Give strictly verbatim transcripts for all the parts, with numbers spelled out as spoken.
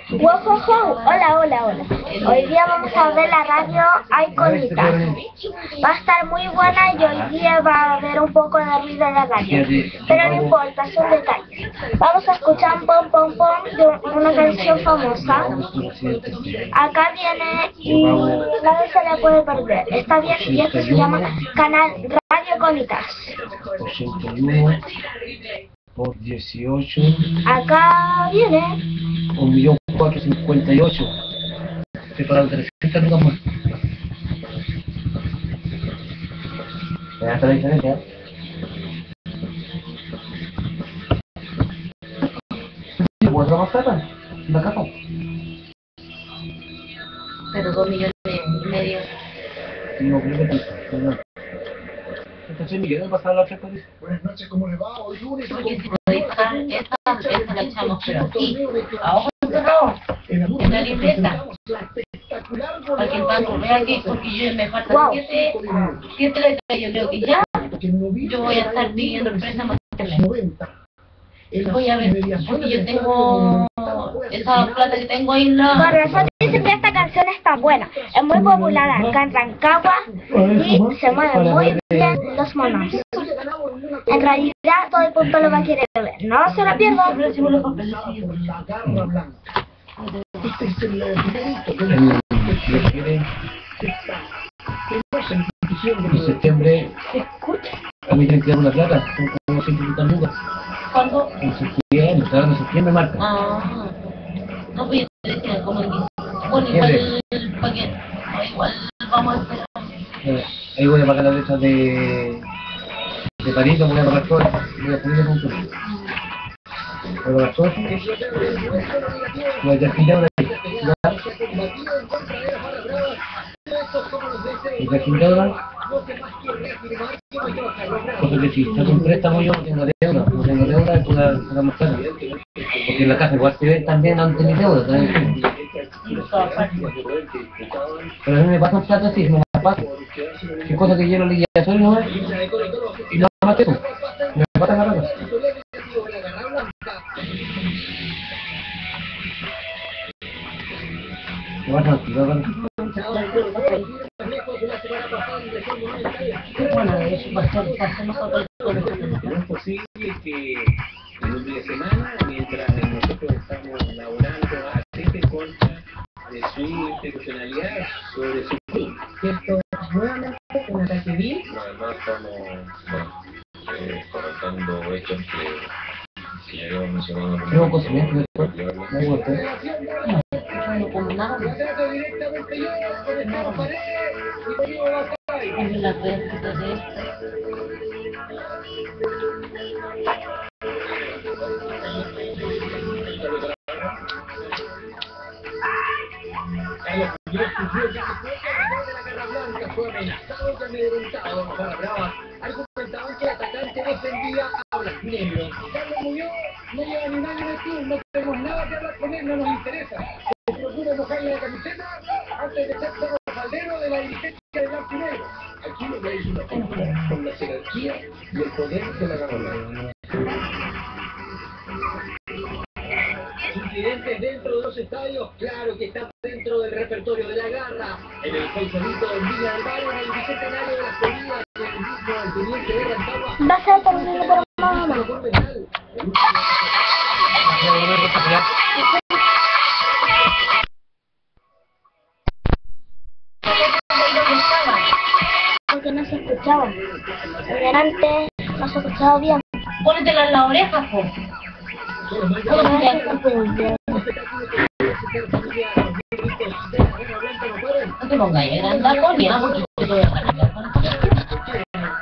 Wow, wow, wow. Hola, hola, hola. Hoy día vamos a ver la radio Iconitas. Va a estar muy buena y hoy día va a haber un poco de ruido en la radio. Pero no importa, son detalles. Vamos a escuchar un pom pom pom de una canción famosa. Acá viene y nadie se la puede perder. Está bien, y esto se llama Canal Radio Iconitas. ochenta y uno por dieciocho. Acá viene. un millón cuatrocientos cincuenta y ocho. Estoy pagando trescientas lucas más. ¿Me das la diferencia? ¿Cuatro más plata? ¿La caja? Pero dos millones y medio. No, creo que sí. Perdón. Entonces, Miguel, ¿me pasaba la otra cosa? Buenas noches, ¿cómo le va? Hoy lunes. Porque si podéis dejar esta, esta la echamos, pero aquí, a ojos cerrados, en la libreta. Para que el banco vea aquí, porque yo me faltan Wow. siete, siete letras, yo creo que ya, yo voy a estar pidiendo el préstamo este mes. Voy a ver, porque yo tengo esa plata que tengo ahí en Con la... razón dicen que esta canción está buena. Es muy popular acá en Rancagua y se mueven muy bien los monos. En realidad todo el punto lo va a querer ver. No se la pierdan. En septiembre, a mí tienen que dar una plata, son como ciento lucas. ¿Cuándo? En septiembre, está dando septiembre, marca. Ah, no, pues yo te decía como el bueno, igual el paquete, no, igual vamos a esperar. Eh, ahí voy a pagar la letra de de París, voy a pagar todo, voy a poner un poco. Voy a pagar todo, voy a echar quince euros ahí. Y de quince euros, cosa que si saco un préstamo yo no tengo deuda, no tengo deuda, es una una más cara. Porque en la casa igual se ven también antes mis deudas, ¿sabes? Pero a mí me pasan plata así, me las paso. Qué cosa que yo no le guía solo no es, y nada más que eso, me pasan la plata. Me vas a activar, ¿vale? Bueno, eso va a ser, va a ser nosotros No es posible que en un día de semana, mientras nosotros estamos laborando, atente en contra de su institucionalidad sobre su club. ¿cierto? Nuevamente un ataque vil. Además estamos bueno, eh, comentando hechos que, que ya habíamos mencionado. Luego conocimiento después, me gusta. No como nada. En las redes sociales. Carlos Muñoz sufrió ya que fue campeón de la Garra Blanca, fue amenazado y amedrentado en Barra Brava. Argumentaban que el atacante defendía a Blanquinegro. Carlos Muñoz no lleva ni un año en el club, no tenemos nada que hablar con él, no nos interesa. Se procura mojarle la camiseta antes de ser Cerro Faldero de la dirigencia de Blanquinegro. Aquí lo que hay es una culpa con la jerarquía y el poder de la Garra Blanca. Incidentes dentro de los estadios, claro que está dentro del repertorio de la Garra. En el Faisalito en Villa del Mar, en el bicentenario de las Comidas, el mismo el teniente de Rancagua. Va a ser terminado por mamá. Porque no se escuchaba. Antes no se escuchaba bien. Pónetela en la oreja, po. No te pongas ahí, anda con ya, porque te voy a sacar con esta cuestión.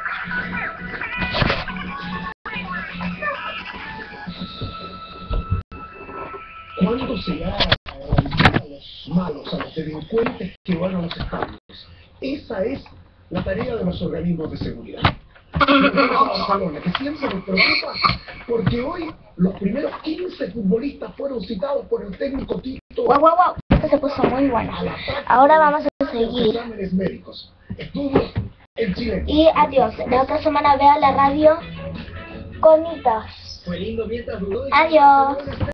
¿Cuándo se va a analizar a los malos, a los delincuentes que van a los estadios? Esa es la tarea de los organismos de seguridad. Barcelona, que siempre nos preocupa porque hoy los primeros quince futbolistas fueron citados por el técnico Tito. Wow, wow, wow. Esto se puso muy bueno. Ahora vamos a seguir. Exámenes médicos, estudios en Chile. Y adiós. La otra semana veo la radio Iconitas. Fue lindo mientras duró. Adiós.